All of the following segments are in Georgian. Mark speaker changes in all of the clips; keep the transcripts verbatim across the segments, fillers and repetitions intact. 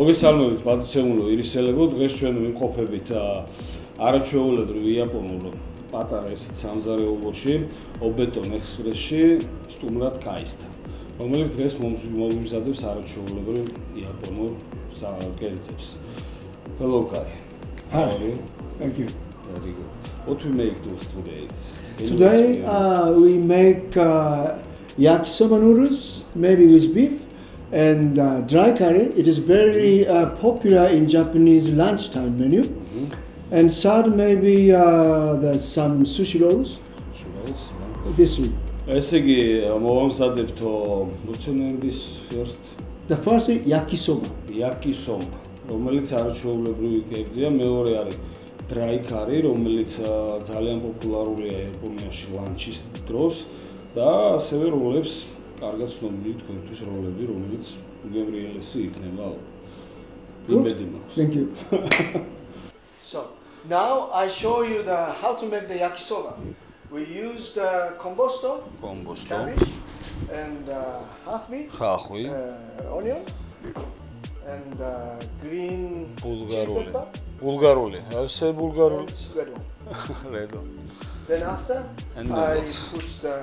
Speaker 1: მოგესალმებით, პატიცემულო ირისელებო, დღეს ჩვენ ვიმყოფებით არაჩვეულებრივ იაპონურ პატარა ესეთ სამზარეულოში, ობეტონ ექსპრესში, სტუმრად კაისთან, რომელიც დღეს მომიმზადებს არაჩვეულებრივ იაპონურ კერძებს. Hello, Kai.
Speaker 2: Hi.
Speaker 1: How are you?
Speaker 2: Thank you.
Speaker 1: Very good. What we make those today?
Speaker 2: Today uh, we make uh, yakisoba noodles, maybe with beef. And uh, dry curry, it is very uh, popular in Japanese lunchtime menu. Mm-hmm. And third, maybe uh, there's some sushi rolls.
Speaker 1: Sushi rolls, yeah.
Speaker 2: This week.
Speaker 1: ესე იგი, მოვამზადებთო მოწინების first.
Speaker 2: The first is yakisoba.
Speaker 1: Yakisoba, რომელიც არაჩვეულებრივი კერძია, მეორე არის dry curry, რომელიც ძალიან პოპულარულია იაპონიაში ლანჩის დროს და ასევე როლებს კარგად ცნობილი თქვენთვის როლები, რომელიც უგემრიელესი იქნება.
Speaker 2: Good. Thank you. So now I show you the how to make the yakisoba. We use the kombusto,
Speaker 1: kombusto,
Speaker 2: cabbage, and uh, half-meat,
Speaker 1: ხახვი,
Speaker 2: uh, onion, and uh, green
Speaker 1: ბულგარული. ბულგარული. I say ბულგარული.
Speaker 2: Red one.
Speaker 1: Red one.
Speaker 2: Then after
Speaker 1: and
Speaker 2: I put the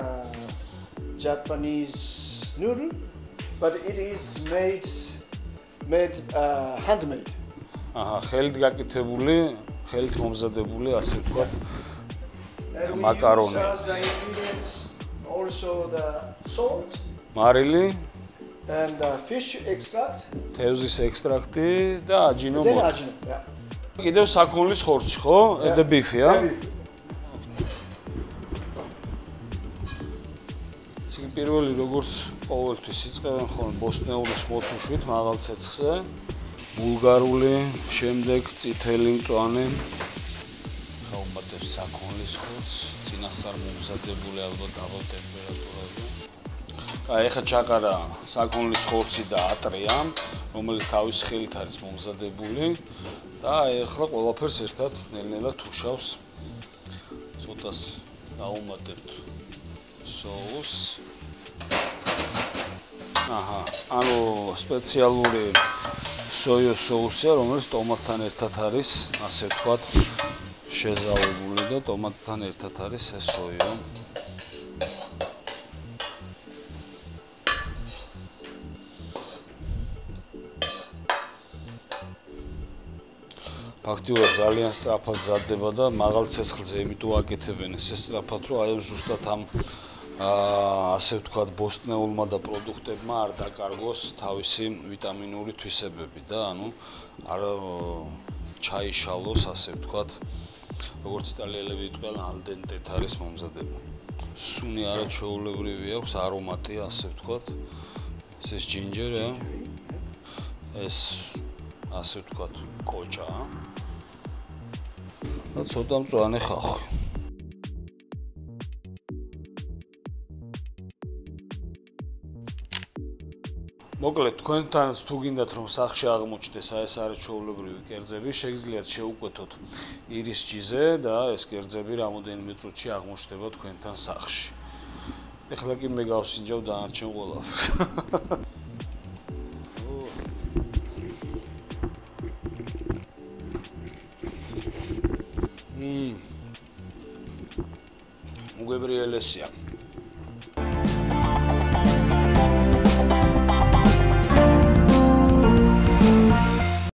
Speaker 2: Japanese noodle, but it is made made uh, handmade.
Speaker 1: Aha, ხელით გაკეთებული, ხელით მომზადებული, ასე ვთქვათ, მაკარონი.
Speaker 2: And we use as the ingredients also the salt,
Speaker 1: მარილი,
Speaker 2: and uh, fish extract,
Speaker 1: თევზის ექსტრაქტი და აჯინო
Speaker 2: then
Speaker 1: მოყვა.
Speaker 2: ajino, yeah.
Speaker 1: კიდევ საქონლის ხორცი, ხო? და ბიფია. პირველი როგორც ყოველთვის იწყებენ ხოლმე ბოსტნეულის მოთუშვით მაღალ ცეცხლზე, ბულგარული, შემდეგ წითელი მწვანე, ხაუმატებს საქონლის ხორცს, წინასწარ მომზადებული ალბათ დაბალ ტემპერატურაზე. აი, ეხლა ჩაყარა საქონლის ხორცი და ატრია, რომელიც თავის ხელით არის მომზადებული და ეხლა ყველაფერს ერთად ნელ-ნელა თუშავს. ცოტას დავუმატებთ соус. Aha, ანუ სპეციალური სოიოს соусია, რომელიც ტომატთან ერთად არის, ასე ვთქვათ, შეზავებული და ტომატთან ერთად არის ეს სოიო. ფაქტიურად ძალიან სწრაფად მზადდება და მაღალ ცეცხლზე იმიტომ აკეთებენ ესე სწრაფად, რომ აი ზუსტად ამ ასე ვთქვათ, ბოსტნეულმა და პროდუქტებმა არ დაკარგოს თავისი ვიტამინური თვისებები და ანუ არ ჩაიშალოს, ასე ვთქვათ, როგორც იტალიელები იტყვიან, al dente არის მომზადებული. სუნი არაჩვეულებრივი აქვს, არომატია, ასე ვთქვათ. ეს ის ჯინჯერია. ეს ასე ვთქვათ, კოჭა. და ცოტა მწვანე ხახვი. მოკლედ, თქვენთან თუ გინდათ რომ სახში აღმოჩნდეს აი ეს არაჩვეულებრივი კერძები, შეგიძლიათ შეუკვეთოთ ირის ჯიზე და ეს კერძები რამოდენიმე წუთში აღმოჩნდება თქვენთან სახში. ეხლა კი მე გავსინჯავ დანარჩენ ყველაფერს. მმ. უგემრიელესია.